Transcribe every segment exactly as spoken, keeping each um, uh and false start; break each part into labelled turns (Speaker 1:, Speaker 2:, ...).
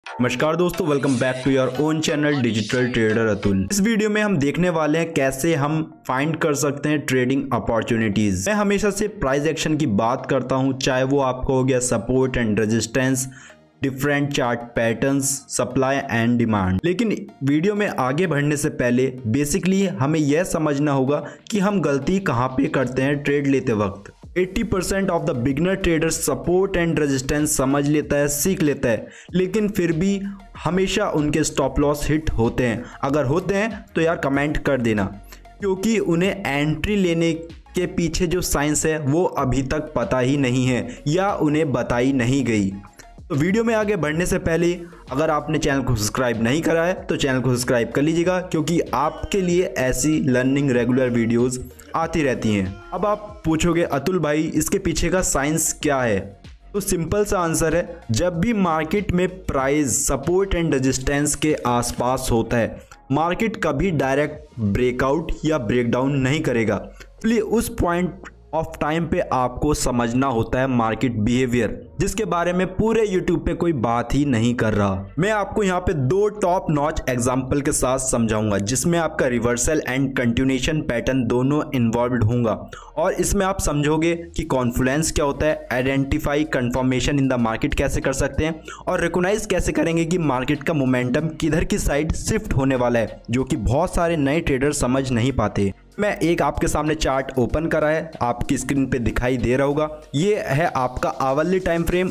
Speaker 1: नमस्कार दोस्तों, welcome back to your own channel digital trader Atul. इस वीडियो में हम देखने वाले हैं कैसे हम फाइंड कर सकते हैं ट्रेडिंग अपॉर्चुनिटीज। मैं हमेशा से प्राइस एक्शन की बात करता हूं, चाहे वो आपको हो गया support and resistance, different chart patterns, supply and demand. लेकिन वीडियो में आगे बढ़ने से पहले बेसिकली हमें यह समझना होगा कि हम गलती कहाँ पे करते हैं ट्रेड लेते वक्त। अस्सी percent of the beginner traders support and resistance समझ लेता है, सीख लेता है, लेकिन फिर भी हमेशा उनके स्टॉप लॉस हिट होते हैं। अगर होते हैं तो यार कमेंट कर देना, क्योंकि उन्हें एंट्री लेने के पीछे जो साइंस है वो अभी तक पता ही नहीं है या उन्हें बताई नहीं गई। तो वीडियो में आगे बढ़ने से पहले अगर आपने चैनल को सब्सक्राइब नहीं करा है तो चैनल को सब्सक्राइब कर लीजिएगा, क्योंकि आपके लिए ऐसी लर्निंग रेगुलर वीडियोस आती रहती हैं। अब आप पूछोगे अतुल भाई इसके पीछे का साइंस क्या है? तो सिंपल सा आंसर है, जब भी मार्केट में प्राइस सपोर्ट एंड रेजिस्टेंस के आसपास होता है, मार्केट कभी डायरेक्ट ब्रेकआउट या ब्रेकडाउन नहीं करेगा। इसलिए उस पॉइंट ऑफ टाइम पे आपको समझना होता है मार्केट बिहेवियर, जिसके बारे में पूरे यूट्यूब पे कोई बात ही नहीं कर रहा। मैं आपको यहाँ पे दो टॉप नॉच एग्जांपल के साथ समझाऊंगा, जिसमें आपका रिवर्सल एंड कंटिन्यूएशन पैटर्न दोनों इन्वॉल्व होगा, और इसमें आप समझोगे कि कॉन्फ्लुएंस क्या होता है, identify confirmation in the market कैसे कर सकते हैं, और रिकॉग्नाइज कैसे करेंगे कि मार्केट का मोमेंटम किधर की साइड शिफ्ट होने वाला है, जो कि बहुत सारे नए ट्रेडर समझ नहीं पाते। मैं एक आपके सामने चार्ट ओपन करा है, आपकी स्क्रीन पे दिखाई दे रहा होगा। ये है आपका आवरली टाइम फ्रेम,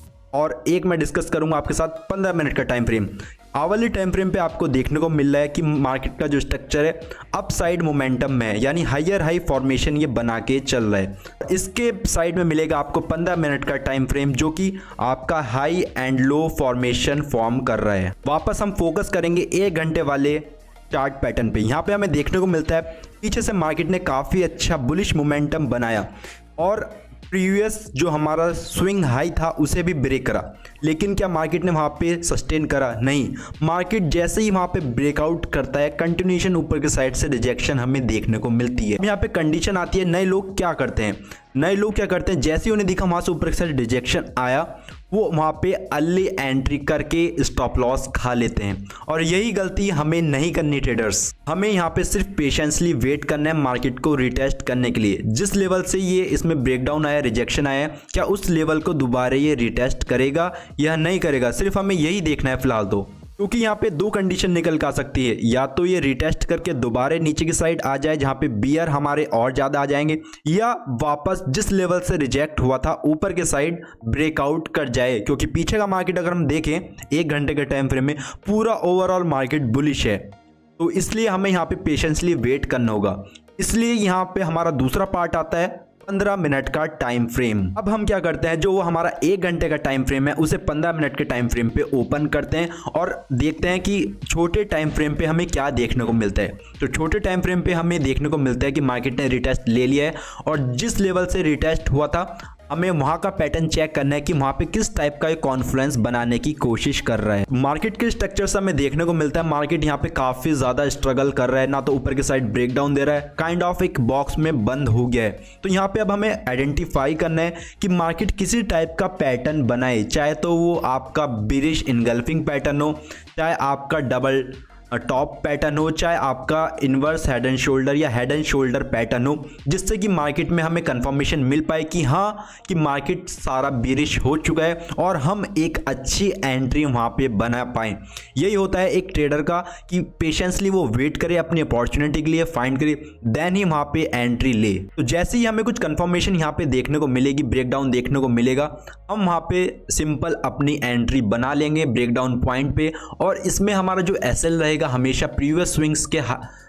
Speaker 1: और एक मैं डिस्कस करूंगा आपके साथ पंद्रह मिनट का time frame. Hourly time frame पे आपको देखने को मिल रहा है कि मार्केट का जो स्ट्रक्चर है अप साइड मोमेंटम में है, यानी हायर हाई फॉर्मेशन ये बना के चल रहा है। इसके साइड में मिलेगा आपको पंद्रह मिनट का टाइम फ्रेम, जो कि आपका high and low formation form कर रहा है। वापस हम फोकस करेंगे एक घंटे वाले चार्ट पैटर्न पे। यहाँ पे हमें देखने को मिलता है पीछे से मार्केट ने काफ़ी अच्छा बुलिश मोमेंटम बनाया, और प्रीवियस जो हमारा स्विंग हाई था उसे भी ब्रेक करा। लेकिन क्या मार्केट ने वहाँ पे सस्टेन करा? नहीं। मार्केट जैसे ही वहाँ पे ब्रेकआउट करता है, कंटिन्यूएशन ऊपर के साइड से रिजेक्शन हमें देखने को मिलती है। यहाँ पे कंडीशन आती है, नए लोग क्या करते हैं नए लोग क्या करते हैं जैसे ही उन्हें दिखा वहाँ से ऊपर के साइड रिजेक्शन आया, वो वहाँ पे अर्ली एंट्री करके स्टॉप लॉस खा लेते हैं। और यही गलती हमें नहीं करनी ट्रेडर्स। हमें यहाँ पे सिर्फ पेशेंसली वेट करना है मार्केट को रिटेस्ट करने के लिए। जिस लेवल से ये इसमें ब्रेकडाउन आया, रिजेक्शन आया, क्या उस लेवल को दोबारा ये रिटेस्ट करेगा या नहीं करेगा, सिर्फ हमें यही देखना है फिलहाल तो। क्योंकि यहाँ पे दो कंडीशन निकल के आ सकती है, या तो ये रिटेस्ट करके दोबारा नीचे की साइड आ जाए जहाँ पे बियर हमारे और ज़्यादा आ जाएंगे, या वापस जिस लेवल से रिजेक्ट हुआ था ऊपर के साइड ब्रेकआउट कर जाए। क्योंकि पीछे का मार्केट अगर हम देखें एक घंटे के टाइम फ्रेम में, पूरा ओवरऑल मार्केट बुलिश है, तो इसलिए हमें यहाँ पे पेशेंसली वेट करना होगा। इसलिए यहाँ पे हमारा दूसरा पार्ट आता है पंद्रह मिनट का टाइम फ्रेम। अब हम क्या करते हैं, जो वो हमारा एक घंटे का टाइम फ्रेम है उसे पंद्रह मिनट के टाइम फ्रेम पे ओपन करते हैं और देखते हैं कि छोटे टाइम फ्रेम पे हमें क्या देखने को मिलता है। तो छोटे टाइम फ्रेम पे हमें देखने को मिलता है कि मार्केट ने रिटेस्ट ले लिया है, और जिस लेवल से रिटेस्ट हुआ था हमें वहां का पैटर्न चेक करना है कि वहां पे किस टाइप का कॉन्फ्लुएंस बनाने की कोशिश कर रहा है। मार्केट के स्ट्रक्चर से हमें देखने को मिलता है मार्केट यहाँ पे काफी ज्यादा स्ट्रगल कर रहा है, ना तो ऊपर की साइड ब्रेकडाउन दे रहा है, काइंड ऑफ एक बॉक्स में बंद हो गया है। तो यहाँ पे अब हमें आइडेंटिफाई करना है कि मार्केट किसी टाइप का पैटर्न बनाए, चाहे तो वो आपका बिरिश इनगल्फिंग पैटर्न हो, चाहे आपका डबल टॉप पैटर्न हो, चाहे आपका इन्वर्स हेड एंड शोल्डर या हेड एंड शोल्डर पैटर्न हो, जिससे कि मार्केट में हमें कंफर्मेशन मिल पाए कि हाँ कि मार्केट सारा बेरिश हो चुका है और हम एक अच्छी एंट्री वहाँ पे बना पाएँ। यही होता है एक ट्रेडर का कि पेशेंसली वो वेट करे अपनी अपॉर्चुनिटी के लिए, फाइंड करे, देन ही वहाँ पे एंट्री ले। तो जैसे ही हमें कुछ कंफर्मेशन यहाँ पे देखने को मिलेगी, ब्रेकडाउन देखने को मिलेगा, हम वहाँ पे सिंपल अपनी एंट्री बना लेंगे ब्रेकडाउन पॉइंट पे। और इसमें हमारा जो एस एल रहेगा हमेशा प्रीवियस स्विंग्स के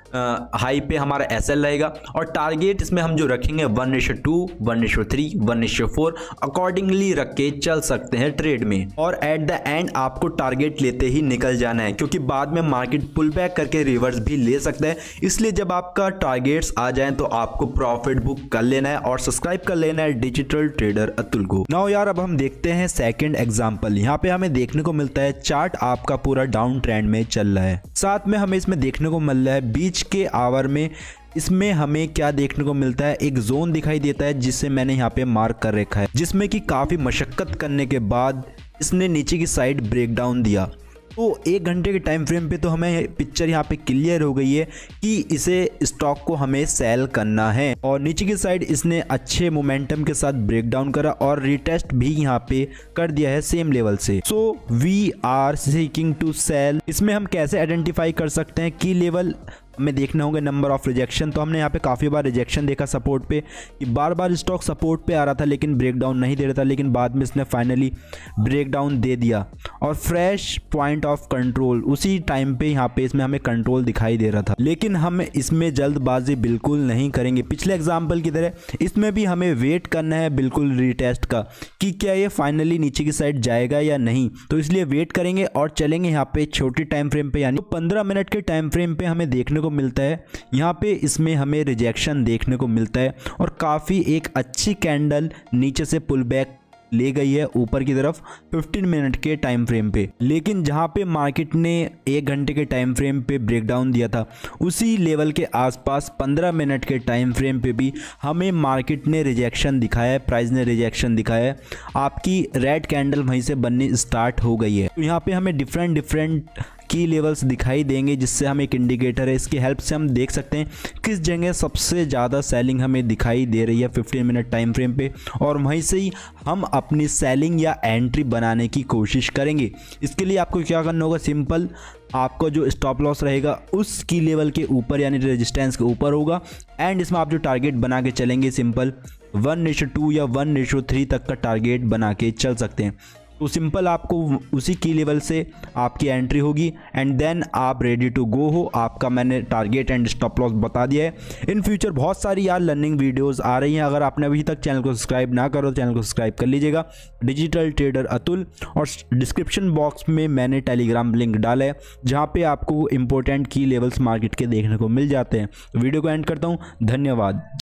Speaker 1: हाई पे हमारा एसएल रहेगा, और टारगेट इसमें हम जो रखेंगे one ratio two, one ratio three, one ratio four accordingly रख के चल सकते हैं ट्रेड में। और एट द एंड आपको टारगेट लेते ही निकल जाना है, क्योंकि बाद में मार्केट पुल बैक करके रिवर्स भी ले सकता है। इसलिए जब आपका टारगेट्स आ जाए तो आपको प्रॉफिट बुक कर लेना है और सब्सक्राइब कर लेना है डिजिटल ट्रेडर अतुल को। नाउ यार अब हम देखते हैं सेकंड एग्जांपल। यहाँ पे हमें देखने को मिलता है चार्ट आपका पूरा डाउन ट्रेंड में चल रहा है, साथ में हमें इसमें देखने को मिल रहा है बीच के आवर में इसमें हमें क्या देखने को मिलता है, एक जोन दिखाई देता है जिसे मैंने यहाँ पे मार्क कर रखा है, जिसमें कि काफ़ी मशक्कत करने के बाद इसने नीचे की साइड ब्रेकडाउन दिया। तो एक घंटे के टाइम फ्रेम पे तो हमें पिक्चर यहाँ पे क्लियर हो गई है कि इसे स्टॉक को हमें सेल करना है। और नीचे की साइड इसने अच्छे मोमेंटम के साथ ब्रेकडाउन करा और रिटेस्ट भी यहाँ पे कर दिया है सेम लेवल से। So we are seeking to sell. इसमें हम कैसे आइडेंटिफाई कर सकते हैं की लेवल हमें देखना होगा नंबर ऑफ रिजेक्शन। तो हमने यहाँ पे काफ़ी बार रिजेक्शन देखा सपोर्ट पे कि बार बार स्टॉक सपोर्ट पे आ रहा था लेकिन ब्रेकडाउन नहीं दे रहा था, लेकिन बाद में इसने फाइनली ब्रेकडाउन दे दिया और फ्रेश पॉइंट ऑफ कंट्रोल उसी टाइम पे यहाँ पे इसमें हमें कंट्रोल दिखाई दे रहा था। लेकिन हम इसमें जल्दबाजी बिल्कुल नहीं करेंगे। पिछले एग्जाम्पल की तरह इसमें भी हमें वेट करना है बिल्कुल रीटेस्ट का कि क्या ये फाइनली नीचे की साइड जाएगा या नहीं। तो इसलिए वेट करेंगे और चलेंगे यहाँ पे छोटी टाइम फ्रेम पे, यानी पंद्रह मिनट के टाइम फ्रेम पे हमें देखने को मिलता है यहाँ पे इसमें हमें रिजेक्शन देखने को मिलता है और काफ़ी एक अच्छी कैंडल नीचे से पुल बैक ले गई है ऊपर की तरफ पंद्रह मिनट के टाइम फ्रेम पे। लेकिन जहां पे मार्केट ने एक घंटे के टाइम फ्रेम पे ब्रेकडाउन दिया था उसी लेवल के आसपास पंद्रह मिनट के टाइम फ्रेम पे भी हमें मार्केट ने रिजेक्शन दिखाया है, प्राइस ने रिजेक्शन दिखाया है। आपकी रेड कैंडल वहीं से बननी स्टार्ट हो गई है। तो यहाँ पे हमें डिफरेंट डिफरेंट की लेवल्स दिखाई देंगे जिससे हम एक इंडिकेटर है, इसकी हेल्प से हम देख सकते हैं किस जगह सबसे ज़्यादा सेलिंग हमें दिखाई दे रही है पंद्रह मिनट टाइम फ्रेम पे, और वहीं से ही हम अपनी सेलिंग या एंट्री बनाने की कोशिश करेंगे। इसके लिए आपको क्या करना होगा, सिंपल आपको जो स्टॉप लॉस रहेगा उस की लेवल के ऊपर यानी रेजिस्टेंस के ऊपर होगा एंड इसमें आप जो टारगेट बना के चलेंगे सिंपल वन रेशो टू या वन रेशो थ्री तक का टारगेट बना के चल सकते हैं। तो सिंपल आपको उसी की लेवल से आपकी एंट्री होगी एंड देन आप रेडी टू गो हो। आपका मैंने टारगेट एंड स्टॉप लॉस बता दिया है। इन फ्यूचर बहुत सारी यार लर्निंग वीडियोस आ रही हैं। अगर आपने अभी तक चैनल को सब्सक्राइब ना करो तो चैनल को सब्सक्राइब कर लीजिएगा। डिजिटल ट्रेडर अतुल, और डिस्क्रिप्शन बॉक्स में मैंने टेलीग्राम लिंक डाला है जहाँ पे आपको इंपॉर्टेंट की लेवल्स मार्केट के देखने को मिल जाते हैं। वीडियो को एंड करता हूँ, धन्यवाद।